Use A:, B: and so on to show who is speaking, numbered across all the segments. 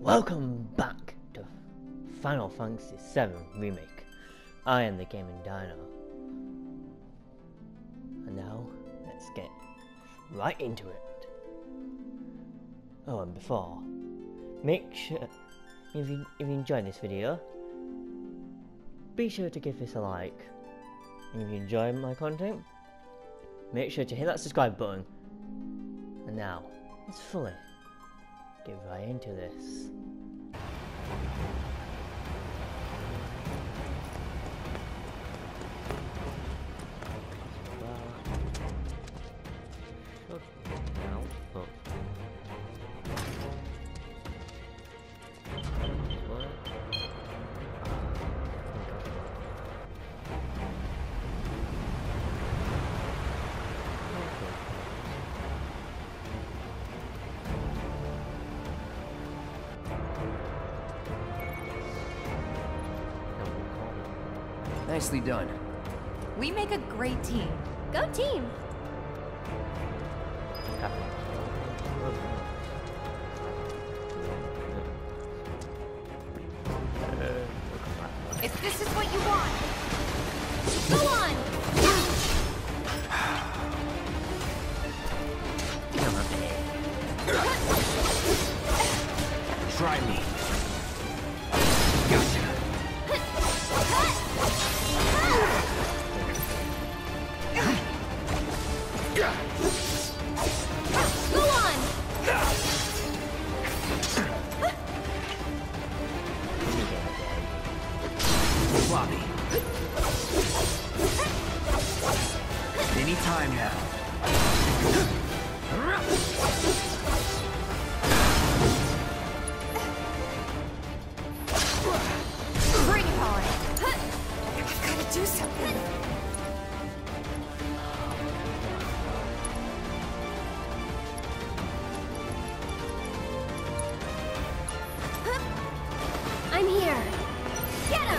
A: Welcome back to Final Fantasy VII Remake. I am the Gaming Dino. And now, let's get right into it. Oh, and before, make sure, if you enjoyed this video, be sure to give this a like. And if you enjoy my content, make sure to hit that subscribe button. And now, let's fully get right into this.
B: Nicely done.
C: We make a great team. Go team! If this is what you want, go on!
B: Try me. Gotcha.
C: Go on!
B: Floppy. Any time now.
C: Bring it on! I've gotta do something. I'm here. Get him!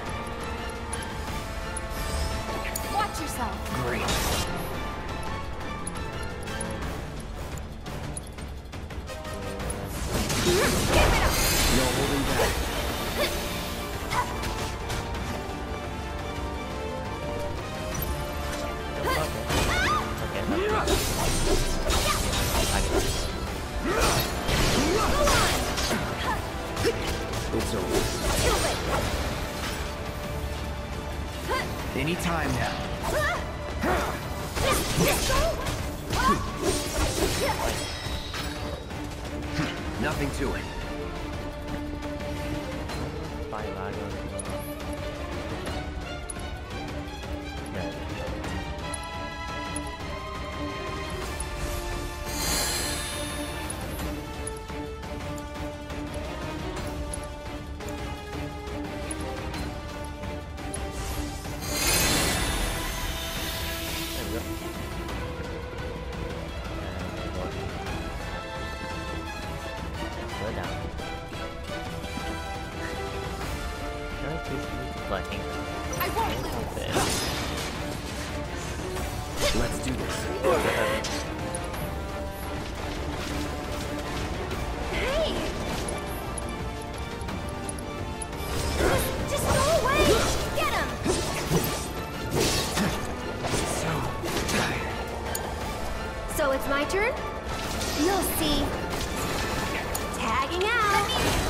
C: Watch yourself.
B: Great.
C: Give it up!
B: No holding back. It's over. Any time now. Nothing to it.
C: I won't lose.
B: Let's do this.
C: Hey! Just go away! Get him!
B: So tired.
C: So it's my turn? You'll see. Tagging out!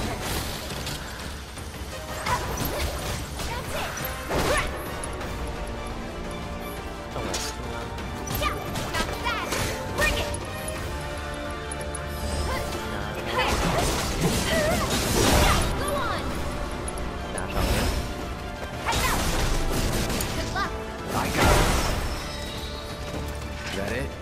C: That's it! Yeah, not bad! Bring it! Go on! Heads up! Good luck!
B: I got it. Is that it?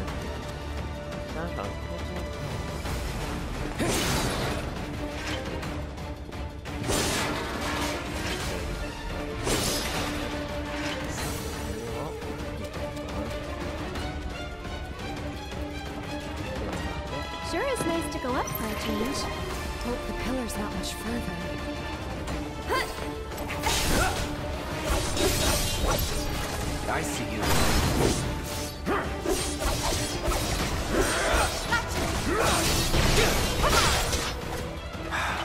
C: Sure is nice to go up for a change. Hope the pillar's not much further.
B: I see you.
C: Gotcha!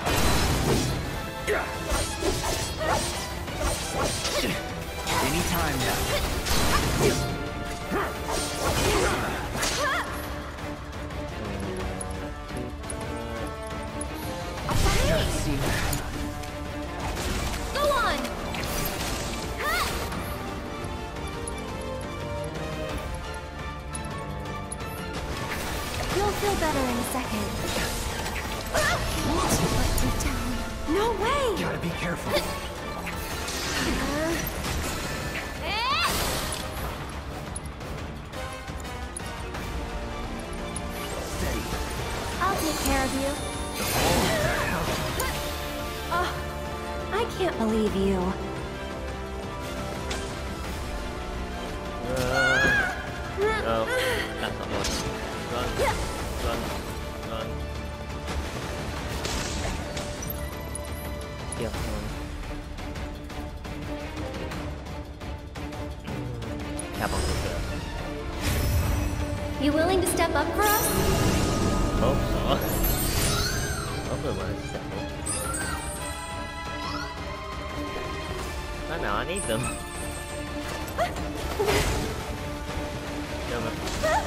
C: You'll feel better in a second. But deep down, no way!
B: Gotta be careful. Steady.
C: I'll take care of you. Oh, I can't believe you.
A: Oh, that's not working. Run, run, run. Yep, run. Cap on the
C: You willing to step up for us?
A: Hope so. Otherwise, settle. I know, I need them. Damn it.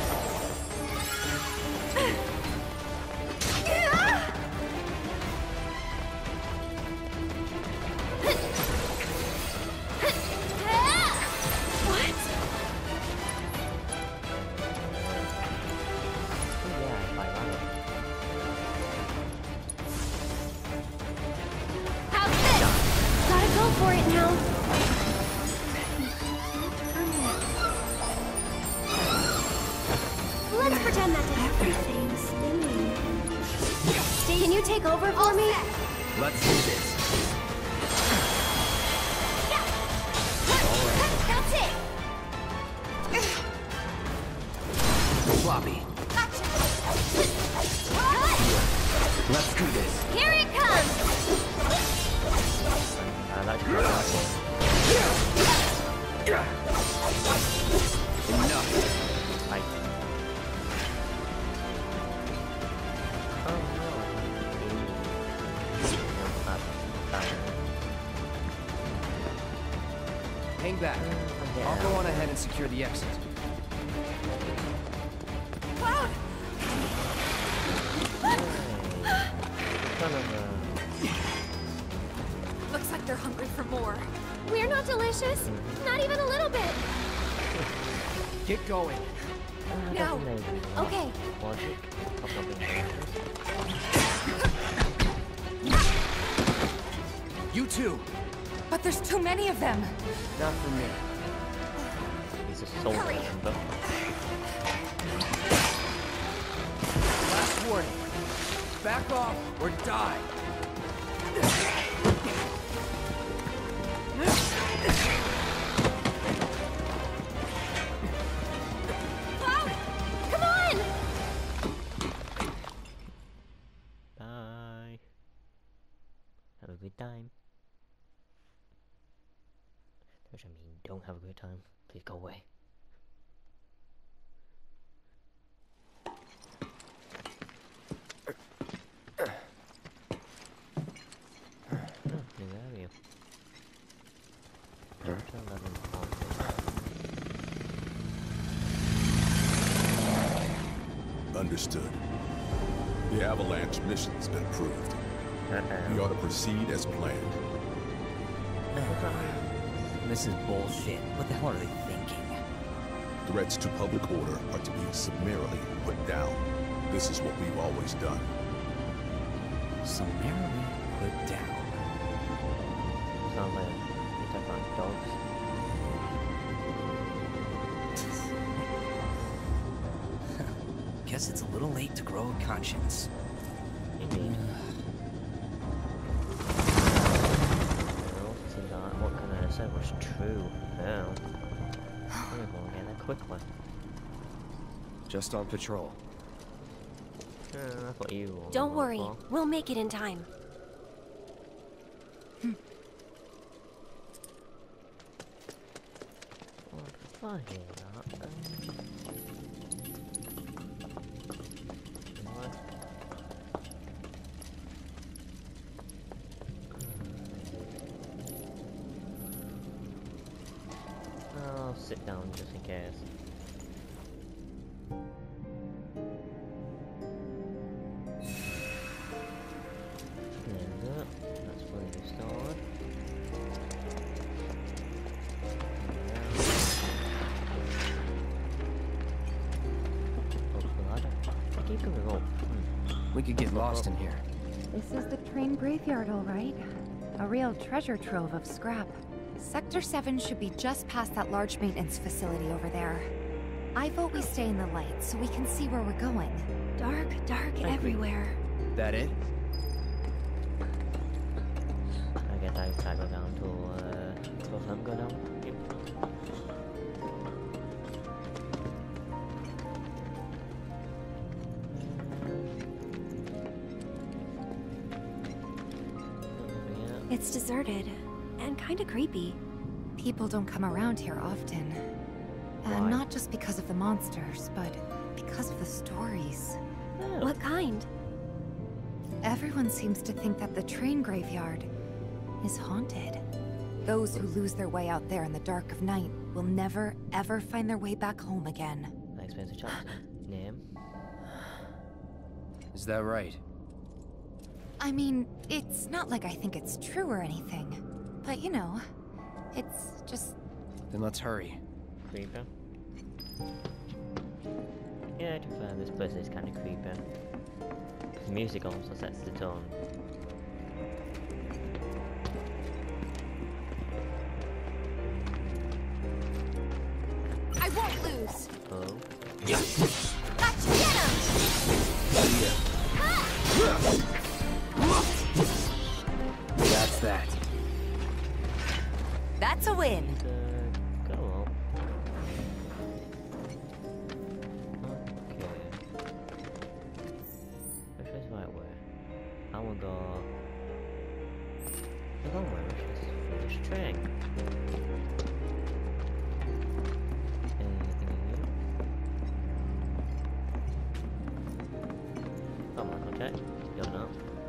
C: Can you take over for me?
B: Let's do this.
C: That's it.
B: Floppy. Let's do this.
C: Here it comes.
B: Enough. Hang back. I'll go on ahead and secure the exit.
C: Cloud! Looks like they're hungry for more. We're not delicious. Not even a little bit.
B: Get going.
C: No. Okay.
B: You too.
D: But there's too many of them.
B: Not for me.
A: He's a soul member.
B: Last warning. Back off or die.
C: Cloud! Come on!
A: Bye. Have a good time. Which I mean, don't have a good time. Please go away. New area. Chapter 11.
E: Understood. The Avalanche mission's been approved. We ought to proceed as planned.
B: This is bullshit. What the hell are they thinking?
E: Threats to public order are to be summarily put down. This is what we've always done.
B: Summarily put down.
A: Sounds like you talk about dogs.
B: Guess it's a little late to grow a conscience.
A: Indeed. What can I say was true now? I'm gonna go get that quickly.
B: Just on patrol.
A: That's what you want.
C: Don't worry. We'll make it in time.
A: What the fuck is that? I'll sit down just in case. That's fully restored. Open the ladder. keep coming up.
B: We could get lost in here.
D: This is the train graveyard, all right. A real treasure trove of scrap.
C: Sector 7 should be just past that large maintenance facility over there. I vote we stay in the light so we can see where we're going.
D: Dark, dark everywhere.
B: That it?
A: I guess I go down to both of them go down. Yep.
C: It's deserted and kind of creepy. People don't come around here often. And not just because of the monsters, but because of the stories.
A: Oh.
C: What kind? Everyone seems to think that the train graveyard is haunted. Those who lose their way out there in the dark of night will never, ever find their way back home again.
A: That explains the chapter name.
B: Is that right?
C: I mean, it's not like I think it's true or anything. But you know, it's just...
B: Then let's hurry.
A: Creeper. Yeah, to be fair, this place is kind of creepy. The music also sets the tone.
C: I won't lose!
A: Oh.
C: Gotcha! Get him!
B: That's that.
C: That's a win!
A: Go on. Okay. Which is the right way? I will go the long way, which is for this train. Anything in here? Oh my, okay. Don't know.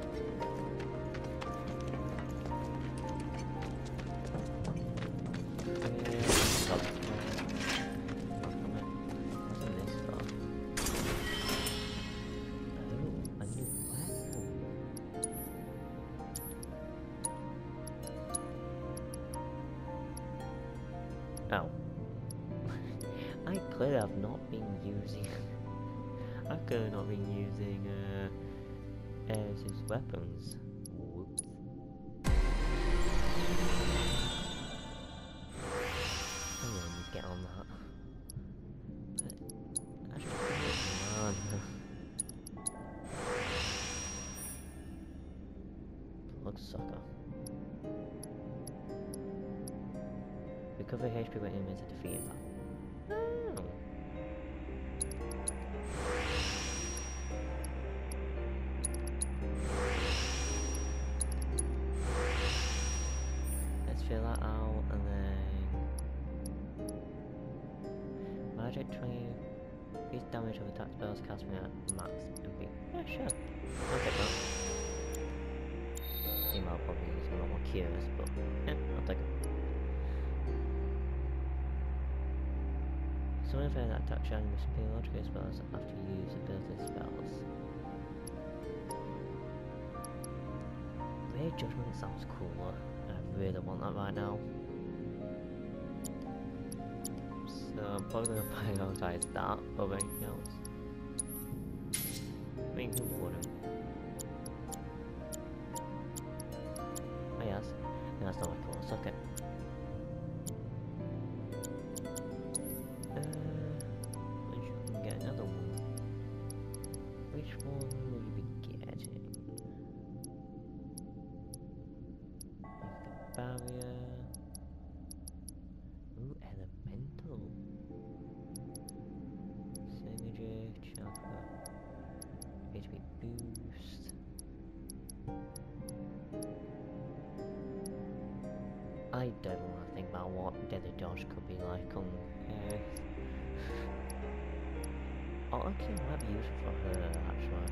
A: Oh. I clearly have not been using... I've clearly not been using Aerith's weapons. Whoops. I'm gonna need to get on that. But... Come on. Bloodsucker. Recover HP when enemies are defeated. Oh. Let's fill that out and then magic 20 increase damage of attack spells cast me at max MP. Yeah, sure. I'll take that. Email probably use a lot more cures, but yeah, I'll take it. So if that attack shining with superior logical spells after you use ability spells. Great Judgment sounds cooler. I really want that right now. So I'm probably going to prioritize that over anything else. I mean, who wouldn't? Oh yes, no, that's not my course, okay. Get another one. Which one will you be getting? Barrier. Ooh, elemental. Synergy, chakra. HP boost. I don't want to think about what Deadly Dodge could be like on Earth. Auto cure might be useful for her, actually.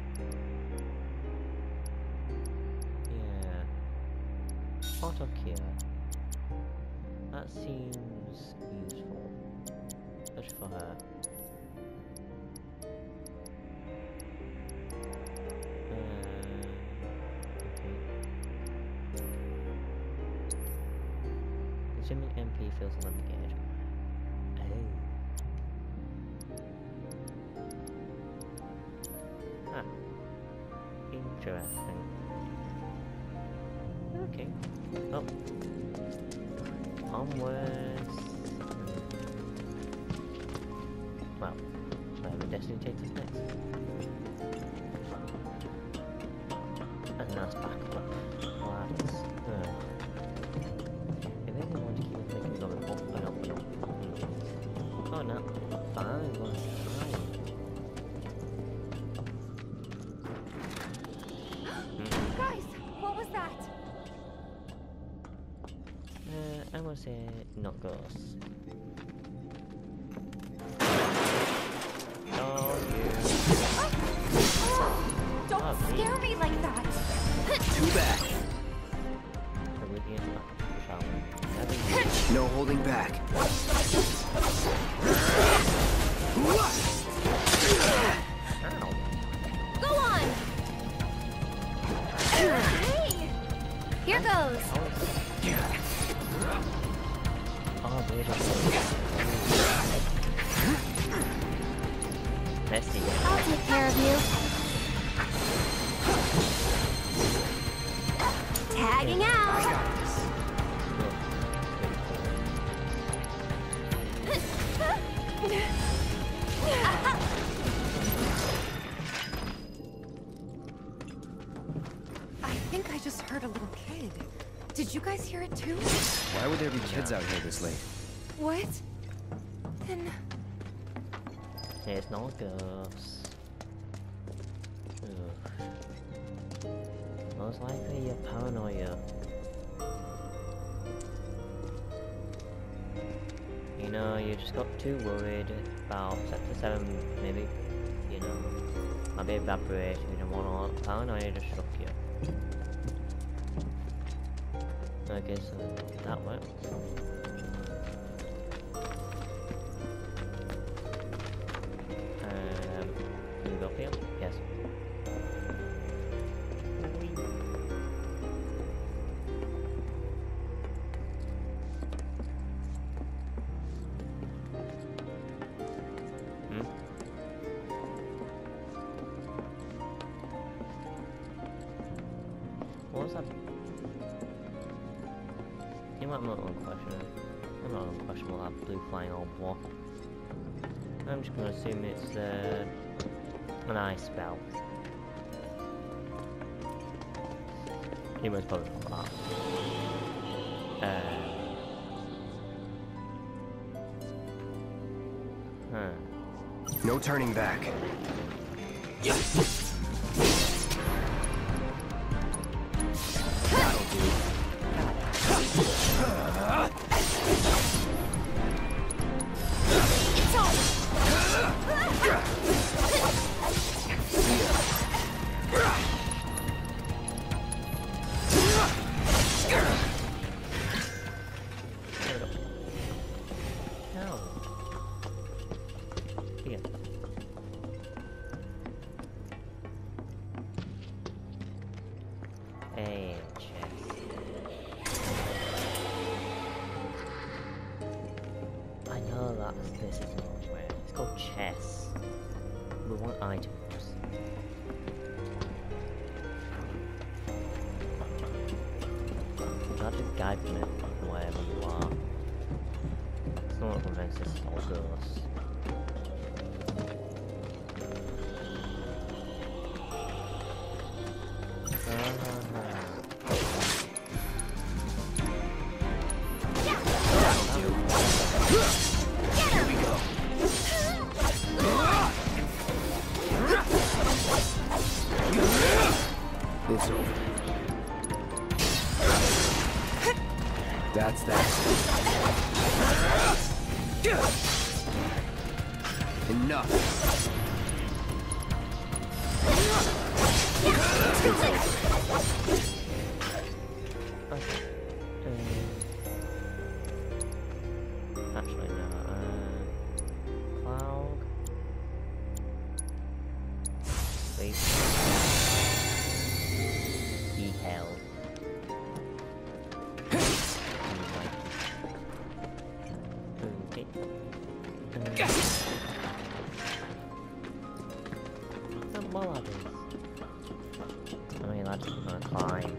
A: Yeah. Auto cure. That seems useful. Especially for her. Okay. Consuming MP feels a limit gauge. Oh. structure, I think. Okay. Oh. Onwards. Well, whatever destiny takes us next. And that's back up. Let's... If they want to keep us making going up and up and up. Oh no. Fine, fine.
C: Guys, what was that?
A: I want to say not ghosts. Oh,
C: Don't scare me like that!
B: Two back. No holding back.
C: Go on! Hey! Here goes!
A: Oh, Messy.
C: I'll take care of you. Tagging out!
B: I got this.
C: I think I just heard a little kid. Did you guys hear it too?
B: Why would there be kids out here this late?
C: What? Then...
A: It's not ghosts. Ugh. Most likely you're paranoia. You know, you just got too worried about Sector 7, maybe, you know, might be evaporation and whatnot. Paranoia just shook you. Okay, so that works. Can you go up here? Yes. What was that? You might not unquestionable. I'm not unquestionable that blue flying orb war. I'm just gonna assume it's an ice spell. He most probably not that.
B: No turning back. That'll do.
A: This is not where. It's called chess. We want items. Not just guide from it wherever you are. It's not what prevents this all goes.
B: It's over. That's that. Enough. It's over.
A: Actually, no. Cloud. Wait. Be held. Okay. What are these? I mean, that's gonna climb.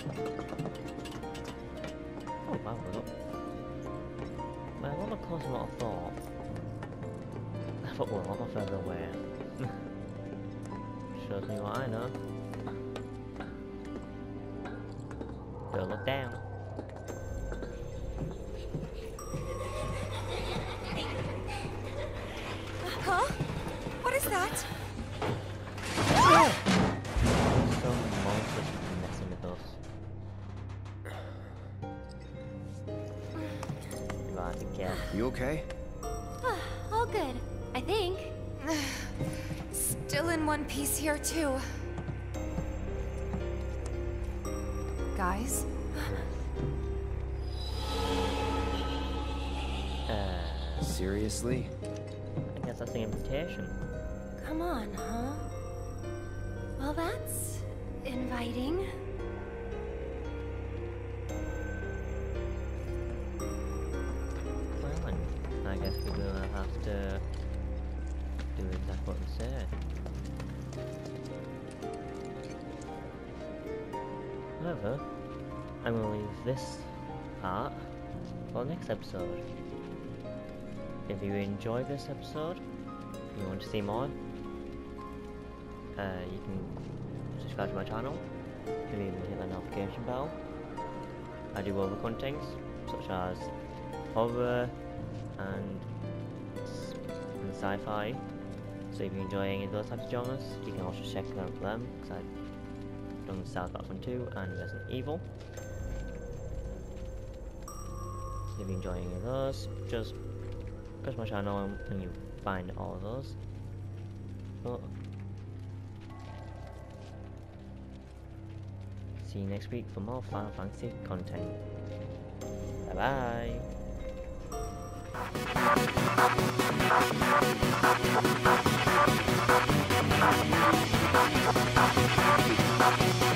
A: Oh, wow, we're up. Well, a lot closer than what I thought. I thought we're a lot further away. Shows me what I know. Don't look down.
C: Huh? What is that?
A: Some monsters messing with us. Right, be careful.
B: You okay?
F: All good, I think.
C: Still in one piece here, too. Guys?
B: Seriously?
A: I guess that's the invitation.
F: Come on, huh? Well, that's inviting.
A: Well, and I guess we're gonna have to do exactly what we said. However, I'm gonna leave this part for the next episode. If you enjoyed this episode, and you want to see more, you can subscribe to my channel. You can even hit the notification bell. I do other contents such as horror and sci-fi. So if you enjoy any of those types of genres, you can also check out them because I've done South Park 1 2 and Resident Evil. So if you enjoy any of those, just go to my channel and you find all of those. But see you next week for more Final Fantasy content. Bye bye.